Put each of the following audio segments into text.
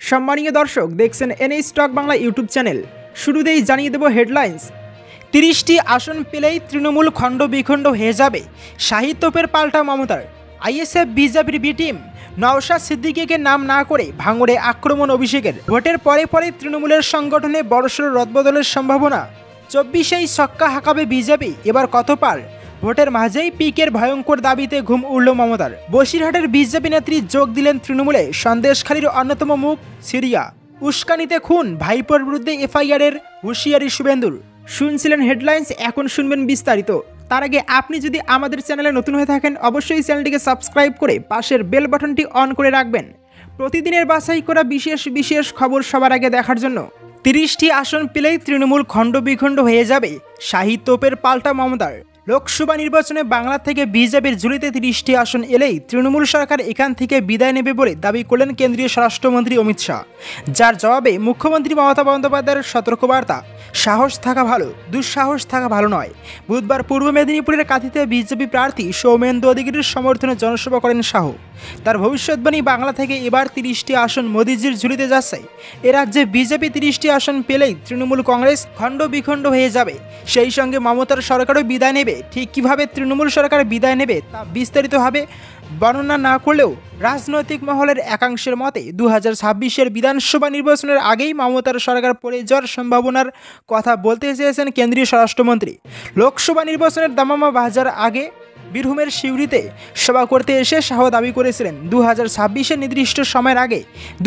সম্মানীয় দর্শক, দেখছেন NA stock Bangla YouTube channel. শুরুতেই জানিয়ে দেব হেডলাইন্স। 30টি আসন পেলেই তৃণমূল খণ্ড বিখণ্ড হয়ে যাবে, শাহিদ তোপের পাল্টা মমতার। আইএসএফ বিজেপির বি টিম নওশাদ সিদ্দিকীকে নাম না করে ভাঙড়ে আক্রমণ অভিষেকের। ভোটের পরে পরে তৃণমূলের সংগঠনে বড়সড় রদবদলের সম্ভাবনা। 24এই ছক্কা হাঁকাবে বিজেপি, এবার কত পার? ভোটের মাঝেই পিকের ভয়ঙ্কর দাবিতে ঘুম উড়ল মমতার। বসিরহাটের বিজেপি নেত্রী যোগ দিলেন তৃণমূলে। সন্দেশখালীর অন্যতম মুখ সিরিয়া। উস্কানিতে খুন, ভাইপোর বিরুদ্ধে এফআইআরের হুঁশিয়ারি শুভেন্দুর। শুনছিলেন হেডলাইন্স, এখন শুনবেন বিস্তারিত। তার আগে আপনি যদি আমাদের চ্যানেলে নতুন হয়ে থাকেন, অবশ্যই চ্যানেলটিকে সাবস্ক্রাইব করে পাশের বেল বাটনটি অন করে রাখবেন প্রতিদিনের বাছাই করা বিশেষ বিশেষ খবর সবার আগে দেখার জন্য। 30টি আসন পেলেই তৃণমূল খণ্ড বিখণ্ড হয়ে যাবে, শাহিদ তোপের পাল্টা মমতার। লোকসভা নির্বাচনে বাংলা থেকে বিজেপির ঝুলিতে 30টি আসন এলেই তৃণমূল সরকার এখান থেকে বিদায় নেবে বলে দাবি করলেন কেন্দ্রীয় স্বরাষ্ট্রমন্ত্রী অমিত শাহ। যার জবাবে মুখ্যমন্ত্রী মমতা বন্দ্যোপাধ্যায়ের সতর্কবার্তা, সাহস থাকা ভালো, দুঃসাহস থাকা ভালো নয়। বুধবার পূর্ব মেদিনীপুরের কাঁথিতে বিজেপি প্রার্থী সৌমেন্দু অধিকারীর সমর্থনে জনসভা করেন শাহ। তার ভবিষ্যৎবাণী, বাংলা থেকে এবার 30টি আসন মোদিজির ঝুলিতে যাচ্ছে। এ রাজ্যে বিজেপি 30টি আসন পেলেই তৃণমূল কংগ্রেস খণ্ড বিখণ্ড হয়ে যাবে, সেই সঙ্গে মমতার সরকারও বিদায় নেবে। ঠিক কীভাবে তৃণমূল সরকার বিদায় নেবে তা বিস্তারিতভাবে বর্ণনা না করলেও রাজনৈতিক মহলের একাংশের মতে 2026-এর বিধানসভা নির্বাচনের আগেই মমতার সরকার পড়ে যাওয়ার সম্ভাবনার কথা বলতে চেয়েছেন কেন্দ্রীয় স্বরাষ্ট্রমন্ত্রী। লোকসভা নির্বাচনের দামামা বাজার আগে বীরভূমের সিউড়িতে সভা করতে এসে শাহ দাবি করেছিলেন 2026-এর নির্দিষ্ট সময়ের আগে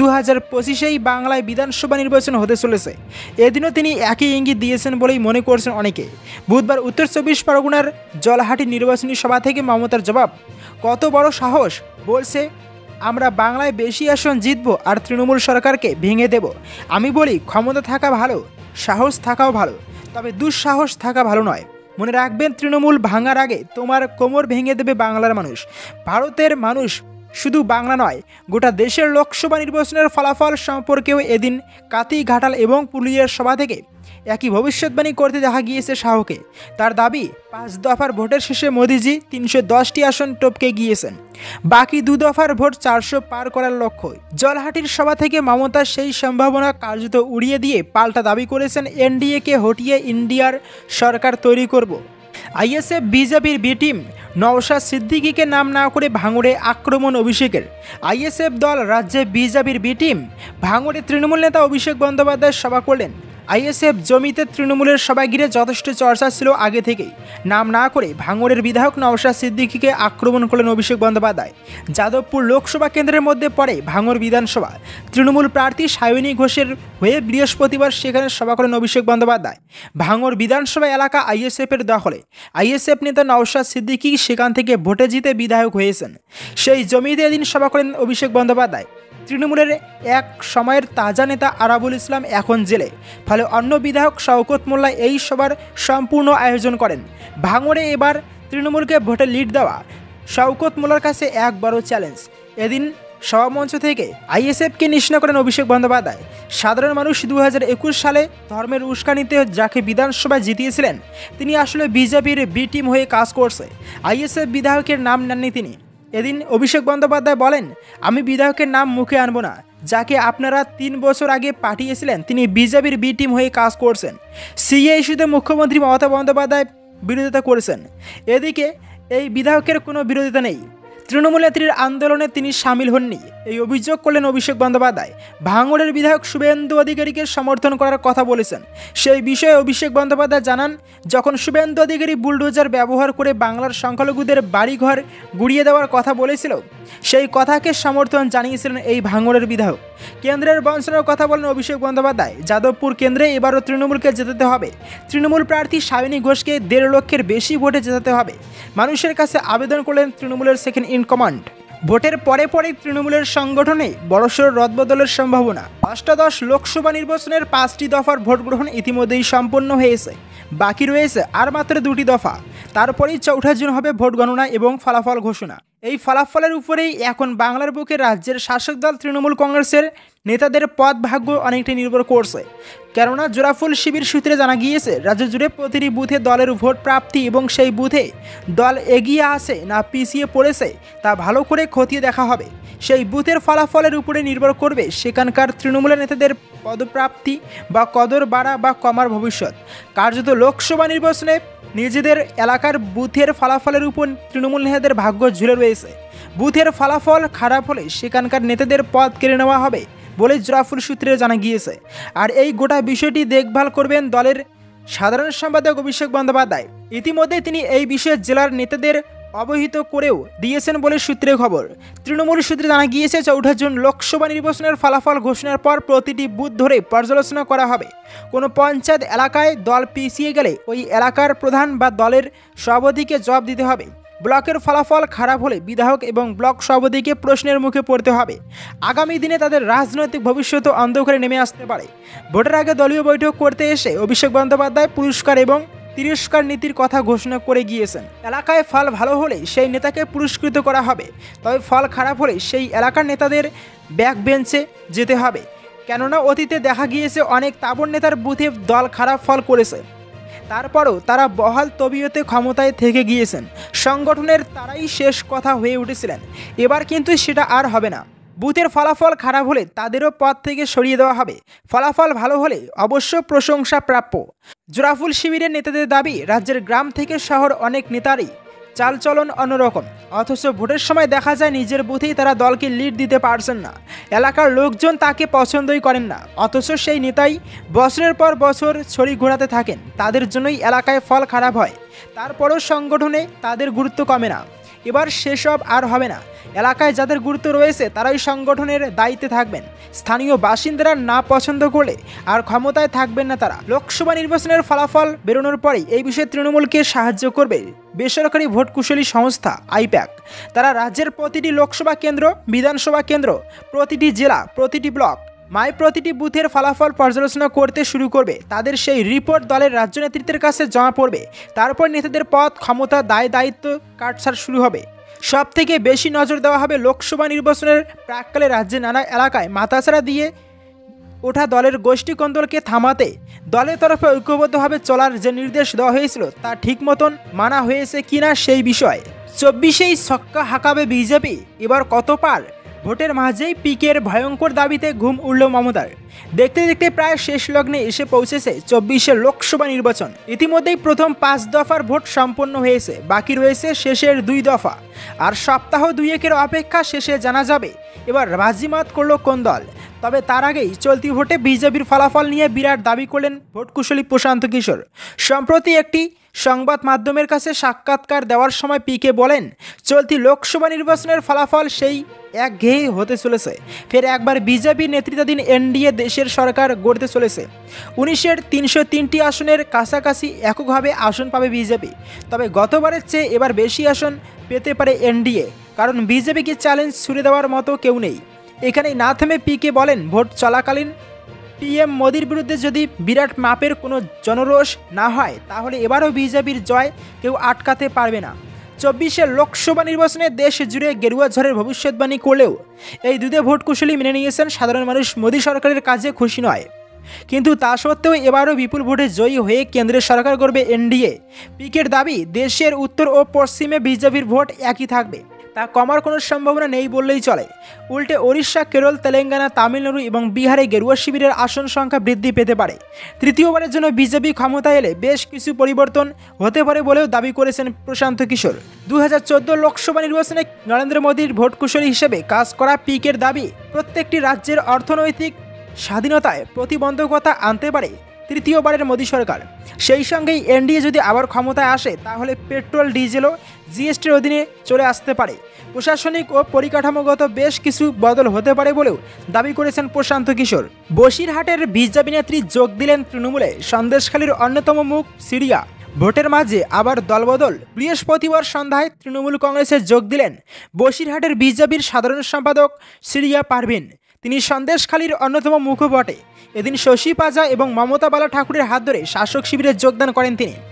2025-এই বাংলায় বিধানসভা নির্বাচন হতে চলেছে। এদিনও তিনি একই ইঙ্গিত দিয়েছেন বলেই মনে করছেন অনেকে। বুধবার উত্তর 24 পরগনার জলহাটি নির্বাচনী সভা থেকে মমতার জবাব, কত বড় সাহস! বলছে আমরা বাংলায় বেশি আসন জিতব আর তৃণমূল সরকারকে ভেঙে দেব। আমি বলি, ক্ষমতা থাকা ভালো, সাহস থাকাও ভালো, তবে দুঃসাহস থাকা ভালো নয়। মনে রাখবেন, তৃণমূল ভাঙার আগে তোমার কোমর ভেঙে দেবে বাংলার মানুষ। ভারতের মানুষ, শুধু বাংলা নয়, গোটা দেশের লোকসভা নির্বাচনের ফলাফল সম্পর্কেও এদিন কাতি, ঘাটাল এবং পুরুলিয়ার সভা থেকে একই ভবিষ্যৎবাণী করতে দেখা গিয়েছে শাহকে। তার দাবি, 5 দফার ভোটের শেষে মোদিজি 310টি আসন টপকে গিয়েছেন। বাকি 2 দফার ভোট 400 পার করার লক্ষ্য। জলহাটির সভা থেকে মমতা সেই সম্ভাবনা কার্যত উড়িয়ে দিয়ে পাল্টা দাবি করেছেন, এনডিএকে হটিয়ে ইন্ডিয়ার সরকার তৈরি করব। আইএসএফ বিজেপির বি টিম নওশাদ সিদ্দিকীকে নাম না করে ভাঙড়ে আক্রমণ অভিষেকের। আইএসএফ দল রাজ্যে বিজেপির বি টিম ভাঙড়ে তৃণমূল নেতা অভিষেক বন্দ্যোপাধ্যায় সভা করলেন। আইএসএফ জমিতে তৃণমূলের সবাই ঘিরে যথেষ্ট চর্চা ছিল আগে থেকেই। নাম না করে ভাঙড়ের বিধায়ক নওশাদ সিদ্দিকীকে আক্রমণ করলেন অভিষেক বন্দ্যোপাধ্যায়। যাদবপুর লোকসভা কেন্দ্রের মধ্যে পড়ে ভাঙড় বিধানসভা। তৃণমূল প্রার্থী সায়নী ঘোষের হয়ে বৃহস্পতিবার সেখানে সভা করেন অভিষেক বন্দ্যোপাধ্যায়। ভাঙড় বিধানসভা এলাকা আইএসএফের দখলে। আইএসএফ নেতা নওশাদ সিদ্দিকী সেখান থেকে ভোটে জিতে বিধায়ক হয়েছেন। সেই জমিতে এদিন সভা করেন অভিষেক বন্দ্যোপাধ্যায়। তৃণমূলের এক সময়ের তাজা নেতা আরাবুল ইসলাম এখন জেলে, ফলে অন্য বিধায়ক শওকত মোল্লা এই সভার সম্পূর্ণ আয়োজন করেন। ভাঙড়ে এবার তৃণমূলকে ভোটে লিড দেওয়া শওকত মোল্লার কাছে এক বড় চ্যালেঞ্জ। এদিন সভামঞ্চ থেকে আইএসএফকে নিশানা করেন অভিষেক বন্দ্যোপাধ্যায়। সাধারণ মানুষ 2021 সালে ধর্মের উস্কানিতে যাকে বিধানসভায় জিতিয়েছিলেন, তিনি আসলে বিজেপির বি টিম হয়ে কাজ করছে। আইএসএফ বিধায়কের নাম নেননি তিনি। এদিন অভিষেক বন্দ্যোপাধ্যায় বলেন, আমি বিধায়কের নাম মুখে আনবো না। যাকে আপনারা 3 বছর আগে পাঠিয়েছিলেন, তিনি বিজেপির বি টিম হয়ে কাজ করছেন। সিএ ইস্যুতে মুখ্যমন্ত্রী মমতা বন্দ্যোপাধ্যায় বিরোধিতা করেছেন। এদিকে এই বিধায়কের কোনো বিরোধিতা নেই। তৃণমূল নেত্রীর আন্দোলনে তিনি সামিল হননি, এই অভিযোগ করলেন অভিষেক বন্দ্যোপাধ্যায়। ভাঙড়ের বিধায়ক শুভেন্দু অধিকারীকে সমর্থন করার কথা বলেছেন। সেই বিষয়ে অভিষেক বন্দ্যোপাধ্যায় জানান, যখন শুভেন্দু অধিকারী বুলডোজার ব্যবহার করে বাংলার সংখ্যালঘুদের বাড়িঘর গুড়িয়ে দেওয়ার কথা বলেছিল, সেই কথাকে সমর্থন জানিয়েছিলেন এই ভাঙড়ের বিধায়ক। কেন্দ্রের বঞ্চনার কথা বলেন অভিষেক বন্দ্যোপাধ্যায়। যাদবপুর কেন্দ্রে এবারও তৃণমূলকে জেতাতে হবে। তৃণমূল প্রার্থী সায়নী ঘোষকে 1.5 লক্ষের বেশি ভোটে জেতাতে হবে। মানুষের কাছে আবেদন করলেন তৃণমূলের সেকেন্ড ইন কমান্ড। ভোটের পরে পরে তৃণমূলের সংগঠনে বড়সড় রদবদলের সম্ভাবনা। অষ্টাদশ লোকসভা নির্বাচনের 5টি দফার ভোট গ্রহণ ইতিমধ্যেই সম্পন্ন হয়েছে। বাকি রয়েছে আর মাত্র 2টি দফা। তারপরেই 4 জুন হবে ভোট গণনা এবং ফলাফল ঘোষণা। এই ফলাফলের উপরেই এখন বাংলার বুকে রাজ্যের শাসক দল তৃণমূল কংগ্রেসের নেতাদের পদ ভাগ্য অনেকটাই নির্ভর করছে। কেননা জোড়াফুল শিবির সূত্রে জানা গিয়েছে রাজ্য জুড়ে প্রতিটি বুথে দলের ভোট প্রাপ্তি এবং সেই বুথে দল এগিয়ে আছে না পিছিয়ে পড়েছে তা ভালো করে খতিয়ে দেখা হবে। সেই বুথের ফলাফলের উপরে নির্ভর করবে সেখানকার তৃণমূলের নেতাদের পদপ্রাপ্তি বা কদর বাড়া বা কমার ভবিষ্যৎ। কার্যত লোকসভা নির্বাচনে নিজেদের এলাকার বুথের ফলাফলের উপর তৃণমূল নেতাদের ভাগ্য ঝুলে রয়েছে। বুথের ফলাফল খারাপ হলে সেখানকার নেতাদের পদ কেড়ে নেওয়া হবে বলে জোড়াফুল সূত্রে জানা গিয়েছে। আর এই গোটা বিষয়টি দেখভাল করবেন দলের সাধারণ সম্পাদক অভিষেক বন্দ্যোপাধ্যায়। ইতিমধ্যে তিনি এই বিষয়ে জেলার নেতাদের অবহিত করেও দিয়েছেন বলে সূত্রে খবর। তৃণমূল সূত্রে জানা গিয়েছে 4 জুন লোকসভা নির্বাচনের ফলাফল ঘোষণার পর প্রতিটি বুথ ধরে পর্যালোচনা করা হবে। কোনো পঞ্চায়েত এলাকায় দল পিছিয়ে গেলে ওই এলাকার প্রধান বা দলের সভাপতিকে জবাব দিতে হবে। ব্লকের ফলাফল খারাপ হলে বিধায়ক এবং ব্লক সভাপতিকে প্রশ্নের মুখে পড়তে হবে। আগামী দিনে তাদের রাজনৈতিক ভবিষ্যৎ অন্ধকারে নেমে আসতে পারে। ভোটের আগে দলীয় বৈঠক করতে এসে অভিষেক বন্দ্যোপাধ্যায় পুরস্কার এবং তিরস্কার নীতির কথা ঘোষণা করে গিয়েছেন। এলাকায় ফল ভালো হলে সেই নেতাকে পুরস্কৃত করা হবে, তবে ফল খারাপ হলে সেই এলাকার নেতাদের ব্যাক বেঞ্চে যেতে হবে। কেননা অতীতে দেখা গিয়েছে অনেক তাবড় নেতার বুথে দল খারাপ ফল করেছে, তারপরও তারা বহাল তবিয়তে ক্ষমতায় থেকে গিয়েছেন। সংগঠনের তারাই শেষ কথা হয়ে উঠেছিলেন। এবার কিন্তু সেটা আর হবে না। বুথের ফলাফল খারাপ হলে তাদেরও পদ থেকে সরিয়ে দেওয়া হবে। ফলাফল ভালো হলে অবশ্য প্রশংসা প্রাপ্য। জোড়াফুল শিবিরের নেতাদের দাবি, রাজ্যের গ্রাম থেকে শহর অনেক নেতারই চালচলন অন্যরকম, অথচ ভোটের সময় দেখা যায় নিজের বুথেই তারা দলকে লিড দিতে পারছেন না। এলাকার লোকজন তাকে পছন্দই করেন না, অথচ সেই নেতাই বছরের পর বছর ছড়ি ঘোরাতে থাকেন। তাদের জন্যই এলাকায় ফল খারাপ হয়, তারপরও সংগঠনে তাদের গুরুত্ব কমে না। এবার সেসব আর হবে না। এলাকায় যাদের গুরুত্ব রয়েছে তারাই সংগঠনের দায়িত্বে থাকবেন। স্থানীয় বাসিন্দারা না পছন্দ করলে আর ক্ষমতায় থাকবেন না তারা। লোকসভা নির্বাচনের ফলাফল বেরোনোর পরেই এই বিষয়ে তৃণমূলকে সাহায্য করবে বেসরকারি ভোট কুশলী সংস্থা আইপ্যাক। তারা রাজ্যের প্রতিটি লোকসভা কেন্দ্র, বিধানসভা কেন্দ্র, প্রতিটি জেলা, প্রতিটি ব্লক, প্রতিটি বুথের ফলাফল পর্যালোচনা করতে শুরু করবে। তাদের সেই রিপোর্ট দলের রাজ্য নেতৃত্বের কাছে জমা পড়বে। তারপর নেতাদের পদ, ক্ষমতা, দায়িত্ব কাটছাড় শুরু হবে। সব থেকে বেশি নজর দেওয়া হবে লোকসভা নির্বাচনের প্রাককালে রাজ্যে নানা এলাকায় মাথাছাড়া দিয়ে ওঠা দলের গোষ্ঠী কোন্দলকে থামাতে দলের তরফে ঐক্যবদ্ধভাবে চলার যে নির্দেশ দেওয়া হয়েছিল তা ঠিক মতন মানা হয়েছে কিনা সেই বিষয়ে। 24এই ছক্কা হাঁকাবে বিজেপি, এবার কত পার? ভোটের মাঝেই পিকের ভয়ঙ্কর দাবিতে ঘুম উড়ল মমতার। দেখতে দেখতে প্রায় শেষ লগ্নে এসে পৌঁছেছে 24এর লোকসভা নির্বাচন। ইতিমধ্যেই প্রথম 5 দফার ভোট সম্পন্ন হয়েছে, বাকি রয়েছে শেষের 2 দফা। আর সপ্তাহ 2-1 অপেক্ষা শেষে জানা যাবে এবার বাজিমাত করলো কোন দল। তবে তার আগেই চলতি ভোটে বিজেপির ফলাফল নিয়ে বিরাট দাবি করলেন ভোটকুশলী প্রশান্ত কিশোর। সম্প্রতি একটি সংবাদ মাধ্যমের কাছে সাক্ষাৎকার দেওয়ার সময় পিকে বলেন, চলতি লোকসভা নির্বাচনের ফলাফল সেই একঘেয়ে হতে চলেছে। ফের একবার বিজেপি নেতৃত্বাধীন এনডিএ দেশের সরকার গড়তে চলেছে। 19-এর 303টি আসনের কাছাকাছি এককভাবে আসন পাবে বিজেপি। তবে গতবারের চেয়ে এবার বেশি আসন পেতে পারে এনডিএ, কারণ বিজেপিকে চ্যালেঞ্জ ছুড়ে দেওয়ার মতো কেউ নেই। এখানেই না থেমে পিকে বলেন, ভোট চলাকালীন পিএম মোদির বিরুদ্ধে যদি বিরাট মাপের কোনো জনরোষ না হয় তাহলে এবারও বিজেপির জয় কেউ আটকাতে পারবে না। 24এর লোকসভা নির্বাচনে দেশ জুড়ে গেরুয়া ঝড়ের ভবিষ্যৎবাণী করলেও এই দুধে ভোট কুশলী মেনে নিয়েছেন সাধারণ মানুষ। মোদী সরকারের কাজে খুশি নয়, কিন্তু তা সত্ত্বেও এবারও বিপুল ভোটে জয়ী হয়ে কেন্দ্রের সরকার করবে এনডিএ। পিকের দাবি, দেশের উত্তর ও পশ্চিমে বিজেপির ভোট একই থাকবে, তা কমার কোনো সম্ভাবনা নেই বললেই চলে। উল্টে ওড়িশা, কেরল, তেলেঙ্গানা, তামিলনাড়ু এবং বিহারে গেরুয়া শিবিরের আসন সংখ্যা বৃদ্ধি পেতে পারে। তৃতীয়বারের জন্য বিজেপি ক্ষমতায় এলে বেশ কিছু পরিবর্তন হতে পারে বলেও দাবি করেছেন প্রশান্ত কিশোর। 2014 লোকসভা নির্বাচনে নরেন্দ্র মোদীর ভোট কুশলী হিসেবে কাজ করা পিকের দাবি, প্রত্যেকটি রাজ্যের অর্থনৈতিক স্বাধীনতায় প্রতিবন্ধকতা আনতে পারে তৃতীয়বারের মোদী সরকার। সেই সঙ্গেই এনডিএ যদি আবার ক্ষমতায় আসে তাহলে পেট্রোল, ডিজেলও জিএসটির অধীনে চলে আসতে পারে। প্রশাসনিক ও পরিকাঠামোগত বেশ কিছু বদল হতে পারে বলেও দাবি করেছেন প্রশান্ত কিশোর। বসিরহাটের বিজেপি নেত্রী যোগ দিলেন তৃণমূলে। সন্দেশখালীর অন্যতম মুখ সিরিয়া। ভোটের মাঝে আবার দলবদল। বৃহস্পতিবার সন্ধ্যায় তৃণমূল কংগ্রেসে যোগ দিলেন বসিরহাটের বিজেপির সাধারণ সম্পাদক সিরিয়া পারভিন। তিনি সন্দেশখালীর অন্যতম মুখ বটে। এদিন শশী পাজা এবং মমতা বালা ঠাকুরের হাত ধরে শাসক শিবিরে যোগদান করেন তিনি।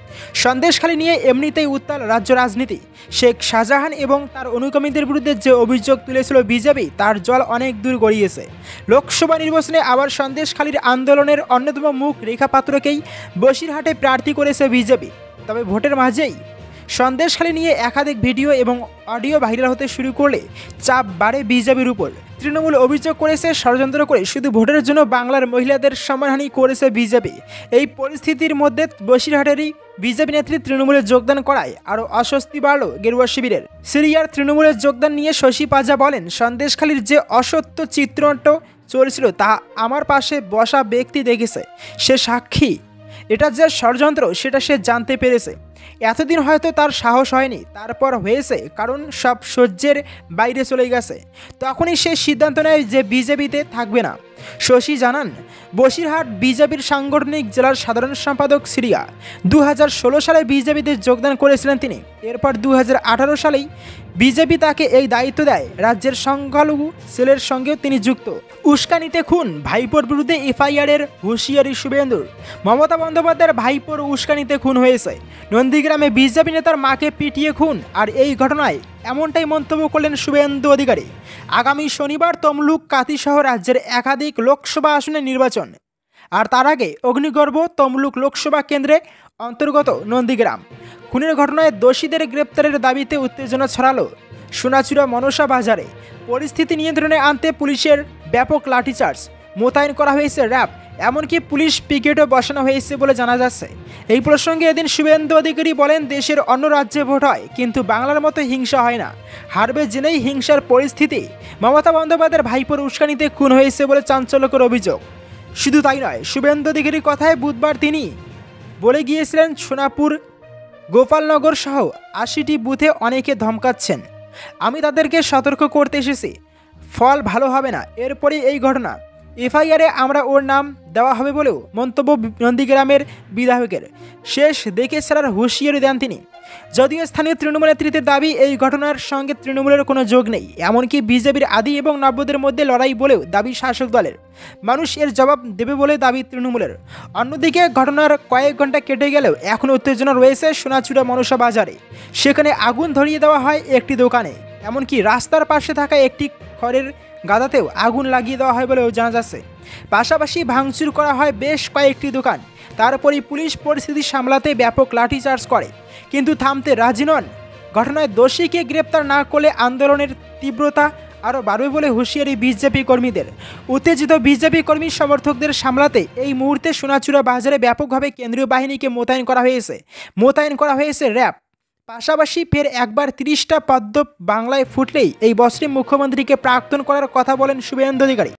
সন্দেশখালী নিয়ে এমনিতেই উত্তাল রাজ্য রাজনীতি। শেখ শাহজাহান এবং তার অনুগামীদের বিরুদ্ধে যে অভিযোগ তুলেছিল বিজেপি, তার জল অনেক দূর গড়িয়েছে। লোকসভা নির্বাচনে আবার সন্দেশখালীর আন্দোলনের অন্যতম মুখ রেখা পাত্রকেই বসিরহাটে প্রার্থী করেছে বিজেপি। তবে ভোটের মাঝেই সন্দেশখালী নিয়ে একাধিক ভিডিও এবং অডিও ভাইরাল হতে শুরু করলে চাপ বাড়ে বিজেপির উপর। তৃণমূল অভিযোগ করেছে ষড়যন্ত্র করে শুধু ভোটের জন্য বাংলার মহিলাদের সম্মানহানি করেছে বিজেপি। এই পরিস্থিতির মধ্যে বসিরহাটেরই বিজেপি নেত্রী তৃণমূলে যোগদান করায় আরও অস্বস্তি বাড়ল গেরুয়া শিবিরের। সিরিয়ার তৃণমূলের যোগদান নিয়ে শশী পাজা বলেন, সন্দেশখালীর যে অসত্য চিত্রনাট্য চলছিল তা আমার পাশে বসা ব্যক্তি দেখেছে, সে সাক্ষী। এটা যে ষড়যন্ত্র সেটা সে জানতে পেরেছে। এতদিন হয়তো তার সাহস হয়নি, তারপর হয়েছে, কারণ সব সহ্যের বাইরে চলে গেছে। তখনই সে সিদ্ধান্ত নেয় যে বিজেপিতে থাকবে না। শশী জানান, বসিরহাট বিজেপির সাংগঠনিক জেলার সাধারণ সম্পাদক সিরিয়া 2016 সালে বিজেপিতে যোগদান করেছিলেন তিনি। এরপর 2018 সালেই বিজেপি তাকে এই দায়িত্ব দেয়। রাজ্যের সংখ্যালঘু সেলের সঙ্গেও তিনি যুক্ত। উস্কানিতে খুন, ভাইপোর বিরুদ্ধে এফআইআরের হুঁশিয়ারি শুভেন্দুর। মমতা বন্দ্যোপাধ্যায়ের ভাইপোর উস্কানিতে খুন হয়েছে। নন্দীগ্রামে বিজেপি নেতার মাকে পিটিয়ে খুন, আর এই ঘটনায় এমনটাই মন্তব্য করলেন শুভেন্দু অধিকারী। আগামী শনিবার তমলুক, কাতিসহ রাজ্যের একাধিক লোকসভা আসনে নির্বাচন, আর তার আগে অগ্নিগর্ভ তমলুক লোকসভা কেন্দ্রে অন্তর্গত নন্দীগ্রাম খুনের ঘটনায় দোষীদের গ্রেপ্তারের দাবিতে উত্তেজনা ছড়ালো সোনাচূড়া মনসা বাজারে। পরিস্থিতি নিয়ন্ত্রণে আনতে পুলিশের ব্যাপক লাঠিচার্জ, মোতায়েন করা হয়েছে র্যাব, এমনকি পুলিশ পিকেটও বসানো হয়েছে বলে জানা যাচ্ছে। এই প্রসঙ্গে এদিন শুভেন্দু অধিকারী বলেন, দেশের অন্য রাজ্যে ভোট হয়, কিন্তু বাংলার মতো হিংসা হয় না। হারবে জেনেই হিংসার পরিস্থিতি। মমতা বন্দ্যোপাধ্যায়ের ভাইপোর উস্কানিতে খুন হয়েছে বলে চাঞ্চল্যকর অভিযোগ। শুধু তাই নয়, শুভেন্দু অধিকারীর কথায় বুধবার তিনি বলে গিয়েছিলেন, সোনাপুর, গোপালনগর সহ 80টি বুথে অনেকে ধমকাচ্ছেন, আমি তাদেরকে সতর্ক করতে এসেছি, ফল ভালো হবে না। এরপরই এই ঘটনা। এফআইআরে আমরা ওর নাম দেওয়া হবে বলেও মন্তব্য নন্দীগ্রামের বিধায়কের। শেষ দেখে ছাড়ার হুঁশিয়ারি দেন তিনি। যদিও স্থানীয় তৃণমূল নেতৃত্বের দাবি, এই ঘটনার সঙ্গে তৃণমূলের কোনো যোগ নেই, এমনকি বিজেপির আদি এবং নব্যদের মধ্যে লড়াই বলেও দাবি শাসক দলের। মানুষ এর জবাব দেবে বলে দাবি তৃণমূলের। অন্যদিকে ঘটনার কয়েক ঘন্টা কেটে গেলেও এখনও উত্তেজনা রয়েছে সোনাচূড়া মনসা বাজারে। সেখানে আগুন ধরিয়ে দেওয়া হয় একটি দোকানে, এমনকি রাস্তার পাশে থাকা একটি খড়ের গাদাতেও আগুন লাগিয়ে দেওয়া হয় বলেও জানা যাচ্ছে। পাশাপাশি ভাঙচুর করা হয় বেশ কয়েকটি দোকান। তারপরই পুলিশ পরিস্থিতি সামলাতে ব্যাপক লাঠিচার্জ করে, কিন্তু থামতে রাজি নন। ঘটনায় দোষীকে গ্রেপ্তার না করলে আন্দোলনের তীব্রতা আরও বাড়বে বলে হুঁশিয়ারি বিজেপি কর্মীদের। উত্তেজিত বিজেপি কর্মী সমর্থকদের সামলাতে এই মুহূর্তে সোনাচূড়া বাজারে ব্যাপকভাবে কেন্দ্রীয় বাহিনীকে মোতায়েন করা হয়েছে র্যাব। পাশাপাশি ফের একবার 30টা পদ্ম বাংলায় ফুটলেই এই বছরে মুখ্যমন্ত্রীকে প্রাক্তন করার কথা বলেন শুভেন্দু অধিকারী।